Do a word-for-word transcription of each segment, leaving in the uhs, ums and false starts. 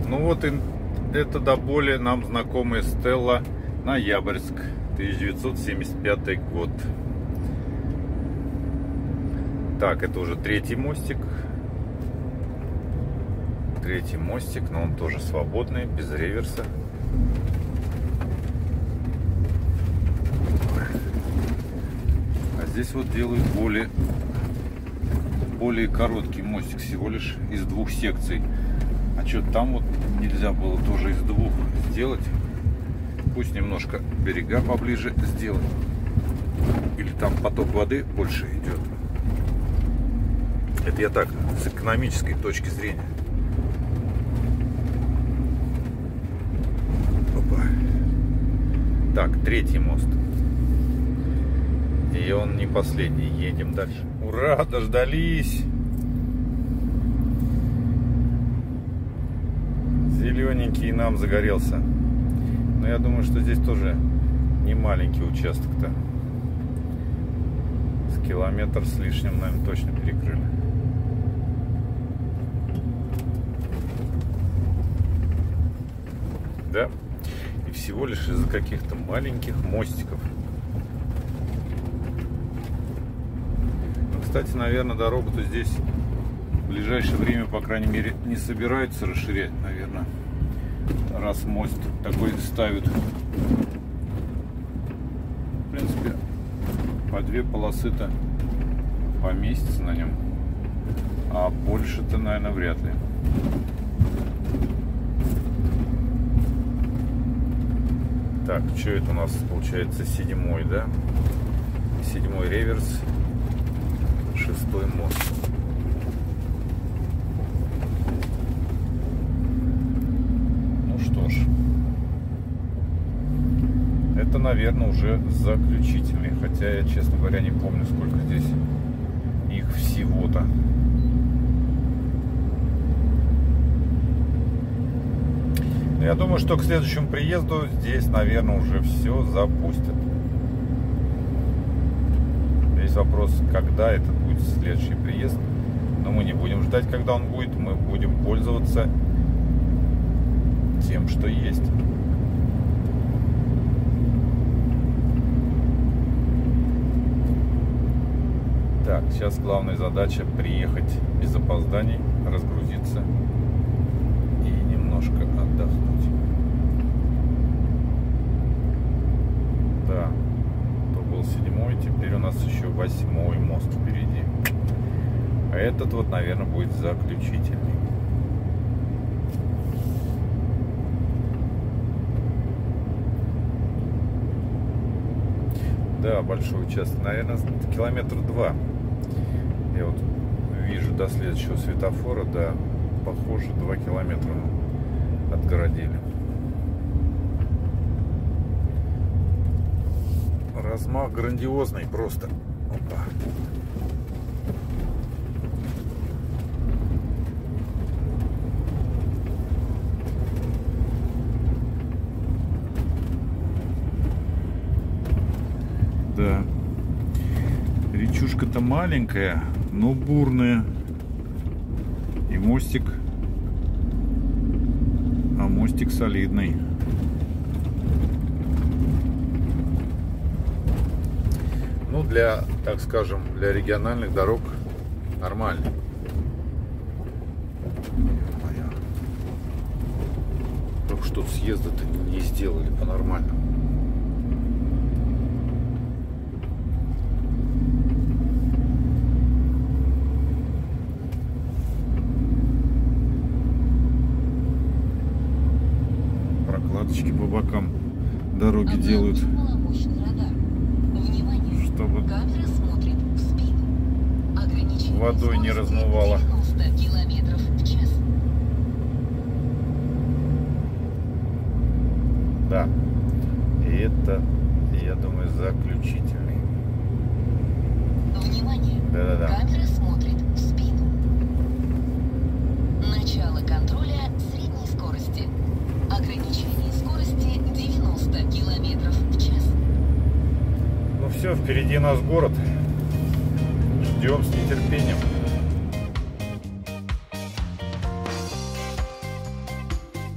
Ну вот и это до боли нам знакомая Стелла, Ноябрьск, тысяча девятьсот семьдесят пятый год. Так, это уже третий мостик. Третий мостик, но он тоже свободный, без реверса. А здесь вот делают более, более короткий мостик, всего лишь из двух секций. А что там вот нельзя было тоже из двух сделать? Пусть немножко берега поближе сделать. Или там поток воды больше идет. Это я так, с экономической точки зрения. Опа. Так, третий мост. И он не последний. Едем дальше. Ура, дождались! Зелененький нам загорелся. Но я думаю, что здесь тоже не маленький участок-то. С километр с лишним, наверное, точно перекрыли. Да? И всего лишь из-за каких-то маленьких мостиков. Ну, кстати, наверное, дорогу-то здесь в ближайшее время, по крайней мере, не собираются расширять, наверное. Раз мост такой ставят. В принципе, по две полосы-то поместится на нем. А больше-то, наверное, вряд ли. Так, что это у нас получается? Седьмой, да? Седьмой реверс. Шестой мост. Это, наверное, уже заключительный. Хотя я, честно говоря, не помню, сколько здесь их всего-то. Я думаю, что к следующему приезду здесь, наверное, уже все запустят. Здесь вопрос, когда это будет следующий приезд. Но мы не будем ждать, когда он будет. Мы будем пользоваться тем, что есть. Так, сейчас главная задача приехать без опозданий, разгрузиться и немножко отдохнуть. Да, то был седьмой, теперь у нас еще восьмой мост впереди. А этот вот, наверное, будет заключительный. Да, большой участок, наверное, километр два. Я вот вижу до следующего светофора, да, похоже, два километра отгородили. Размах грандиозный просто. Опа. Да. Речушка-то маленькая, но бурная. И мостик. А мостик солидный. Ну, для, так скажем, для региональных дорог нормально. Только что-то съезда-то не сделали по-нормальному. Прокладочки по бокам дороги делают, чтобы водой не размывало. Да, и это, я думаю, заключительный. Внимание! Да-да-да. Камера смотрит в спину. Начало контроля средней скорости. Ограничение скорости девяносто километров в час. Ну все, впереди нас город. Ждем с нетерпением.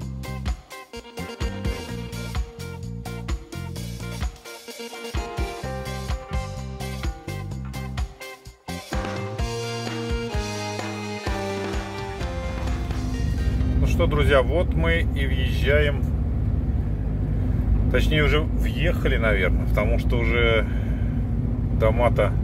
что, друзья, вот мы и въезжаем. Точнее, уже въехали, наверное, потому что уже дома-то,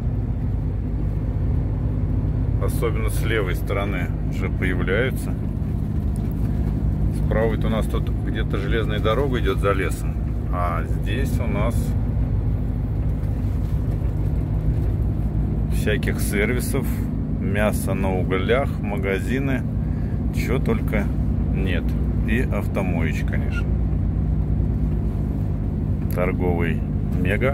особенно с левой стороны, уже появляются. Справа-то у нас тут где-то железная дорога идет за лесом, а здесь у нас всяких сервисов, мясо на углях, магазины, чего только нет. И автомоечь, конечно. Торговый мега.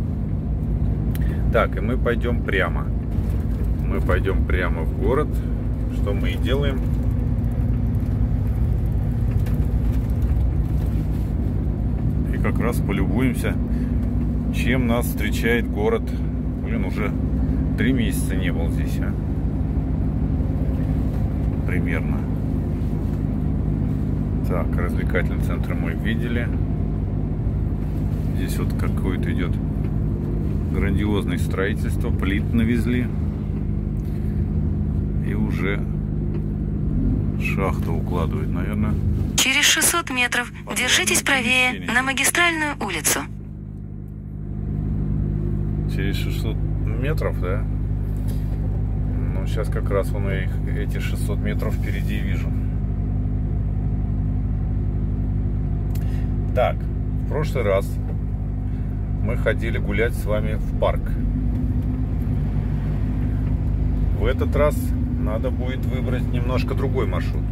Так, и мы пойдем прямо. Мы пойдем прямо в город. Что мы и делаем. И как раз полюбуемся, чем нас встречает город. Блин, уже три месяца не был здесь, а? Примерно. Так, развлекательный центр мы видели. Здесь вот какое-то идет грандиозное строительство. Плит навезли. И уже шахту укладывают, наверное. Через шестьсот метров держитесь правее на магистральную улицу. Через шестьсот метров, да? Ну, сейчас как раз вон я их, эти шестьсот метров впереди вижу. Так, в прошлый раз мы ходили гулять с вами в парк. В этот раз надо будет выбрать немножко другой маршрут.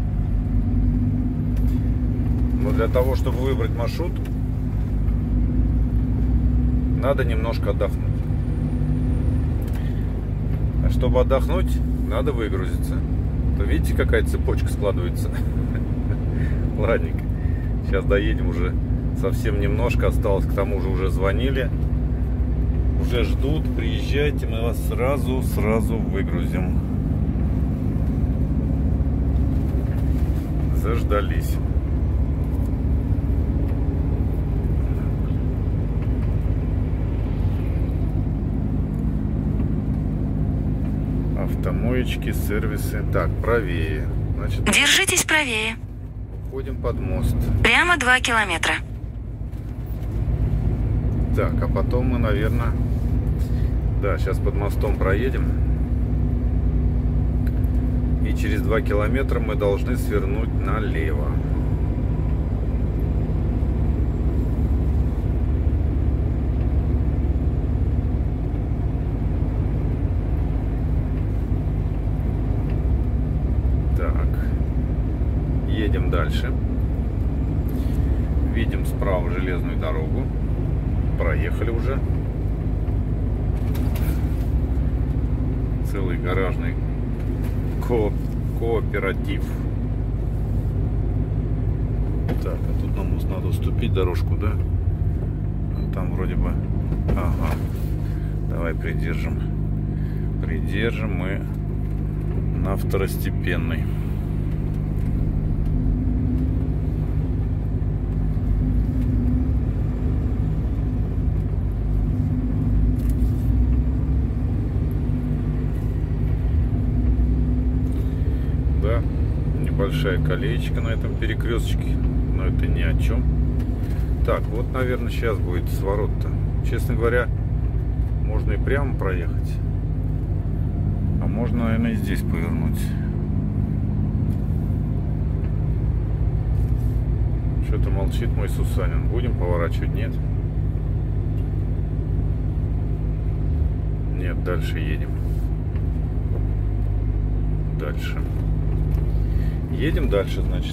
Но для того, чтобы выбрать маршрут, надо немножко отдохнуть. А чтобы отдохнуть, надо выгрузиться. То видите, какая цепочка складывается? Ладненько. Сейчас доедем уже. Совсем немножко осталось, к тому же уже звонили. Уже ждут, приезжайте, мы вас сразу, сразу выгрузим. Заждались. Автомоечки, сервисы. Так, правее. Значит, Держитесь правее. уходим под мост. Прямо два километра. Так, а потом мы, наверное... Да, сейчас под мостом проедем. И через два километра мы должны свернуть налево. Так. Едем дальше. Видим справа железную дорогу. Проехали уже. Целый гаражный ко кооператив. Так, а тут нам надо уступить дорожку, да? А там вроде бы... Ага. Давай придержим. Придержим мы на второстепенной. Большая колеечка на этом перекресточке, но это ни о чем. Так, вот, наверное, сейчас будет сворот-то. Честно говоря, можно и прямо проехать, а можно, наверное, и здесь повернуть. Что-то молчит мой Сусанин. Будем поворачивать? Нет? Нет, дальше едем. Дальше. Едем дальше, значит.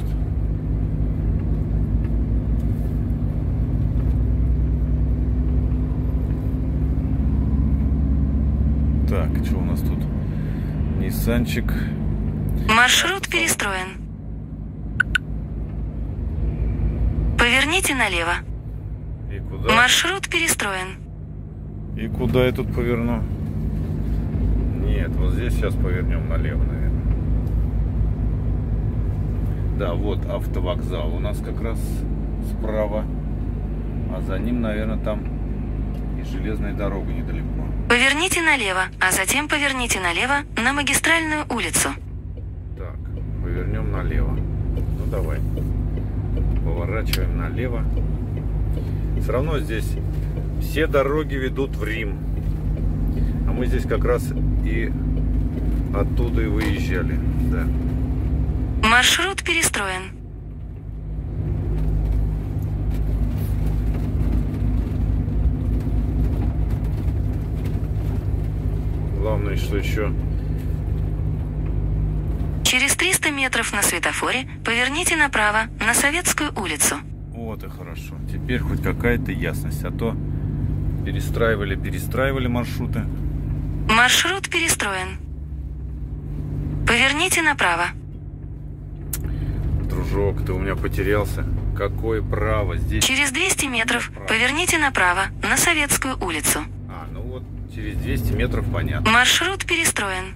Так, что у нас тут? Ниссанчик. Маршрут перестроен. Поверните налево. И куда? Маршрут перестроен. И куда я тут поверну? Нет, вот здесь сейчас повернем налево, наверное. Да, вот автовокзал у нас как раз справа. А за ним, наверное, там и железная дорога недалеко. Поверните налево, а затем поверните налево на магистральную улицу. Так, повернем налево. Ну давай. Поворачиваем налево. Все равно здесь все дороги ведут в Рим. А мы здесь как раз и оттуда и выезжали. Да. Маршрут перестроен. Главное, что еще... Через триста метров на светофоре поверните направо на Советскую улицу. Вот и хорошо. Теперь хоть какая-то ясность. А то перестраивали, перестраивали маршруты. Маршрут перестроен. Поверните направо. Дружок, ты у меня потерялся. Какое право здесь? Через двести метров поверните направо на Советскую улицу. А, ну вот через двести метров понятно. Маршрут перестроен.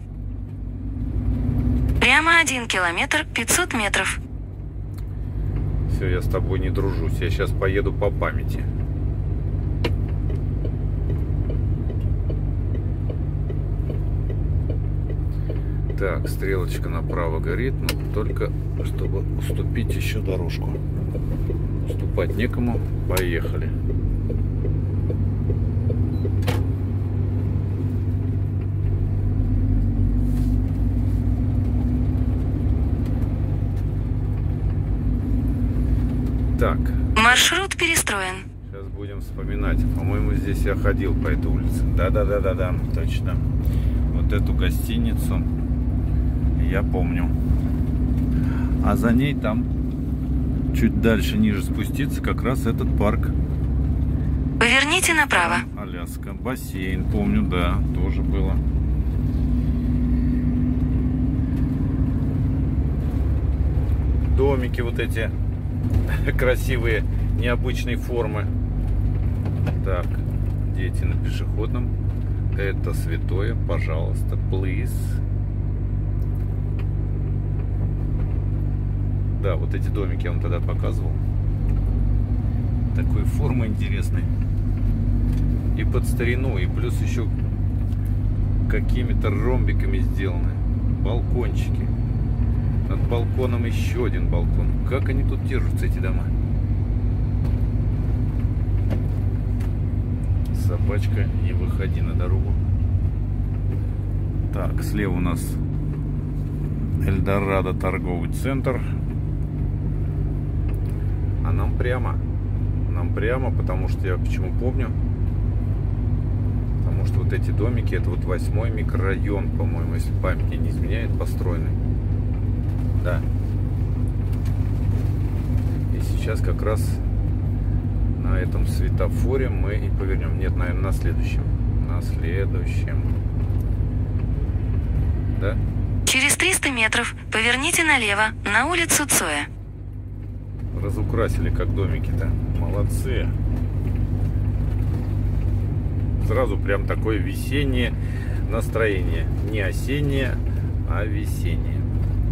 Прямо один километр пятьсот метров. Все, я с тобой не дружусь. Я сейчас поеду по памяти. Так, стрелочка направо горит, но только чтобы уступить еще дорожку. Уступать некому. Поехали. Так. Маршрут перестроен. Сейчас будем вспоминать. По-моему, здесь я ходил по этой улице. Да-да-да-да-да, точно. Вот эту гостиницу я помню. А за ней там чуть дальше, ниже спуститься, как раз этот парк. Поверните направо. Аляска. Бассейн, помню, да, тоже было. Домики вот эти красивые, необычной формы. Так, дети на пешеходном. Это святое, пожалуйста, please. Да, вот эти домики я вам тогда показывал. Такой формы интересной. И под старину, и плюс еще какими-то ромбиками сделаны. Балкончики. Над балконом еще один балкон. Как они тут держатся, эти дома? Собачка, не выходи на дорогу. Так, слева у нас Эльдорадо торговый центр. А нам прямо. Нам прямо, потому что я почему помню. Потому что вот эти домики, это вот восьмой микрорайон, по-моему, если память мне не изменяет, построенный. Да. И сейчас как раз на этом светофоре мы и повернем. Нет, наверное, на следующем. На следующем. Да? Через триста метров поверните налево на улицу Цоя. Разукрасили как домики-то. Молодцы. Сразу прям такое весеннее настроение. Не осеннее, а весеннее.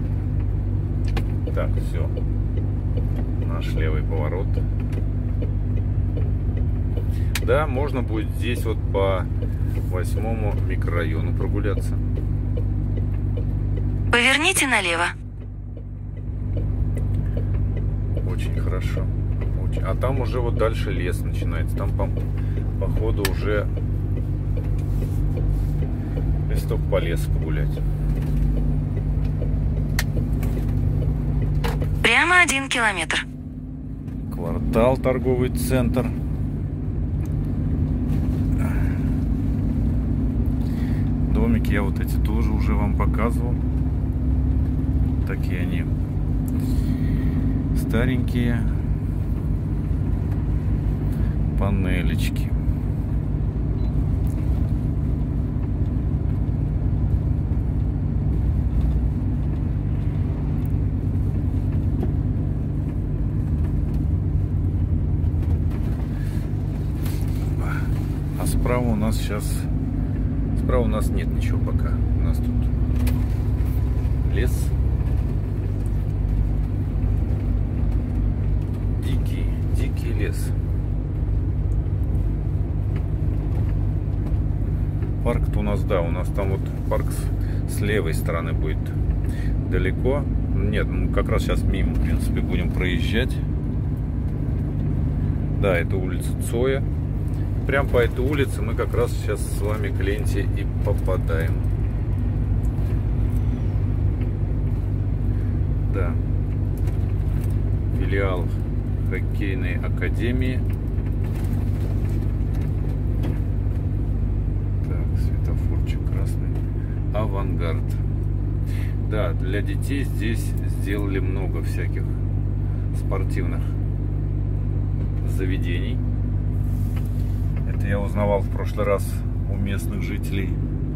Так, все. Наш левый поворот. Да, можно будет здесь вот по восьмому микрорайону прогуляться. Поверните налево. Очень хорошо. Очень. А там уже вот дальше лес начинается. Там по, по ходу уже листок по лесу погулять. Прямо один километр. Квартал, торговый центр. Домики я вот эти тоже уже вам показывал. Такие они старенькие. Панелечки. А справа у нас сейчас... Справа у нас нет ничего пока. У нас тут лес. Дикий, дикий лес. Парк-то у нас, да, у нас там вот парк с, с левой стороны будет далеко. Нет, мы как раз сейчас мимо, в принципе, будем проезжать. Да, это улица Цоя. Прям по этой улице мы как раз сейчас с вами к ленте и попадаем. Да. Филиал хоккейной академии. Так, светофорчик красный. Авангард. Да, для детей здесь сделали много всяких спортивных заведений. Это я узнавал в прошлый раз у местных жителей.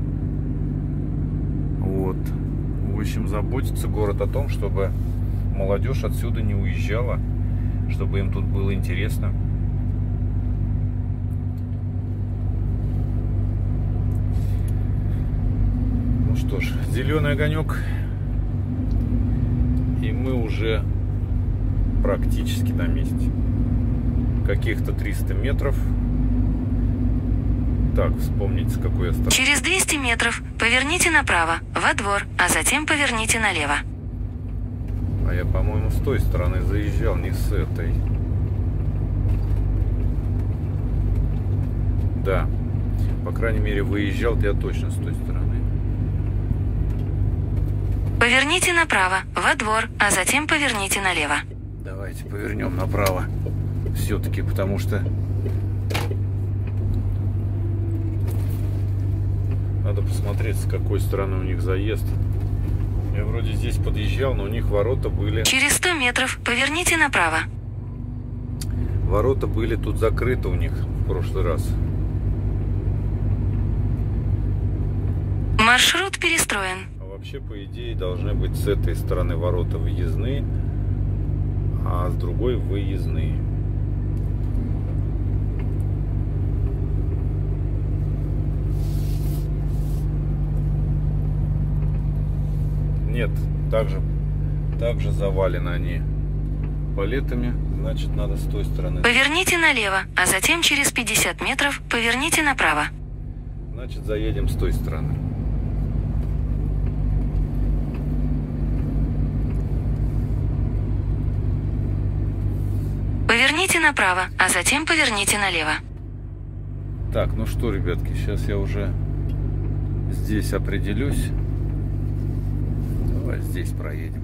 Вот. В общем, заботится город о том, чтобы молодежь отсюда не уезжала, чтобы им тут было интересно. Ну что ж, зеленый огонек. И мы уже практически на месте. Каких-то триста метров. Так, вспомните, с какой я стороны. Через двести метров поверните направо, во двор, а затем поверните налево. А я, по-моему, с той стороны заезжал, не с этой. Да. По крайней мере, выезжал я точно с той стороны. Поверните направо, во двор, а затем поверните налево. Давайте повернем направо. Все-таки, потому что надо посмотреть, с какой стороны у них заезд. Я вроде здесь подъезжал, но у них ворота были... Через сто метров поверните направо. Ворота были тут закрыты у них в прошлый раз. Маршрут перестроен. А вообще, по идее, должны быть с этой стороны ворота въездные, а с другой выездные. Нет, также, также завалены они палетами, значит, надо с той стороны. Поверните налево, а затем через пятьдесят метров поверните направо. Значит, заедем с той стороны. Поверните направо, а затем поверните налево. Так, ну что, ребятки, сейчас я уже здесь определюсь. Давай здесь проедем.